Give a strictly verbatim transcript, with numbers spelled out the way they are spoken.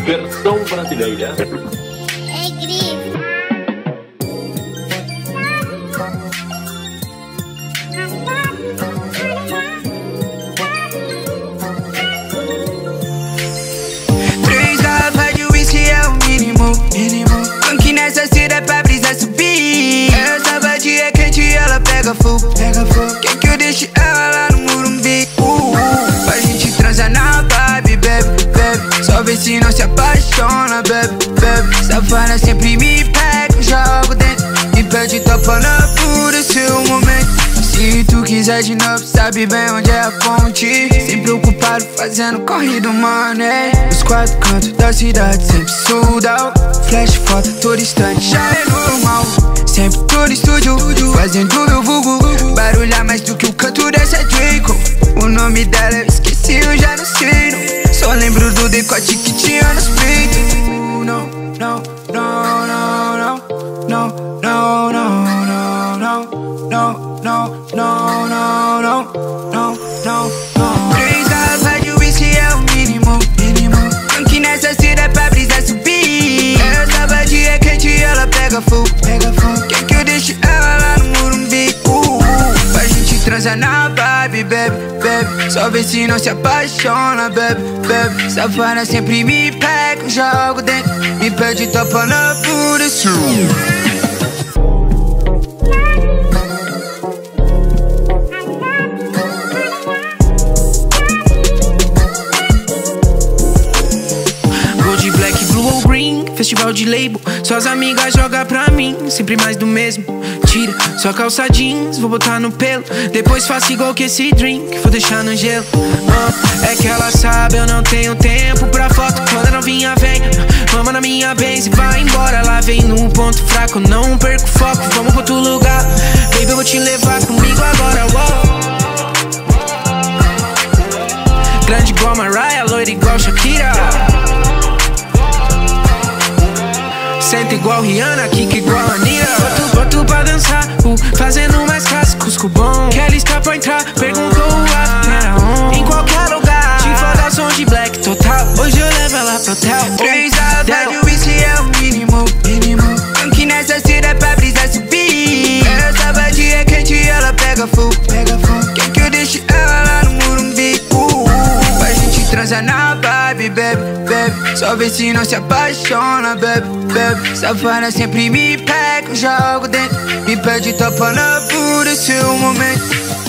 Versão brasileira. É Greezy. Três garrafas de whisky é o mínimo, mínimo. Funk nessa cida pra brisa subir. Essa badia é quente e ela pega fogo, pega fogo. Quer que eu deixe ela lá no Morumbi? Uh, uh. Pra gente transar na vibe, bebe, bebe. Só vê se não se apaixona, bebe, bebe. Safana sempre me pega, jogo dentro. Me pede topa na pura, seu momento. Se tu quiser de novo, sabe bem onde é a fonte. Sempre ocupado fazendo corrido, mano, é. Os quatro cantos da cidade sempre sold out. Flash foto todo instante, já é normal. Sempre tô no estúdio, fazendo meu vulgo. Barulhar mais do que o canto dessa Draco. O nome dela eu esqueci, eu já não sei não. Só lembro do decote que tinha nos peitos. Não, não, não, não, não. Não, não, não, não, não. Não, não, não, não, não. Não, não, não. Três garrafas de whisky é o mínimo, mínimo. Funk nessa cida é pra brisa subir. Essa badia é quente e ela pega fogo, pega fogo. Quer que eu deixe ela lá no Morumbi? Uh, uh. Pra gente transar na vibe, bebe, bebe. Só vê se não se apaixona, bebe, bebe. Safana sempre me pega, jogo dentro. Me pede topa na pura. Festival de label, suas amigas jogam pra mim. Sempre mais do mesmo. Tira sua calça jeans, vou botar no pelo. Depois faço igual que esse drink, vou deixar no gelo. uh, É que ela sabe, eu não tenho tempo pra foto. Quando a novinha vem, mama na minha Benz e vai embora. Ela vem no ponto fraco, não perco foco. Vamos pra outro lugar, baby, eu vou te levar comigo agora. Uou. Grande igual Mariah, loira igual Shakira. Senta igual Rihanna, Kika igual Anira. Boto, boto pra dançar, uh, fazendo mais clássicos com bom. Kelly está pra entrar, perguntou o ato, era on. Em qualquer lugar, te foda som de black total. Hoje eu levo ela pro hotel. Três garrafas de whisky é o mínimo, mínimo. Funk nessa cida é pra brisa subir. Essa badia é quente e ela pega fogo, pega fogo. Quer que eu deixe ela lá no Morumbi? Uh, uh. Pra gente transar na vibe, bebe, bebe. Só vê se não se apaixona, bebe, bebe. Safana sempre me pega, jogo dentro. Me pede topa na pura, seu momento.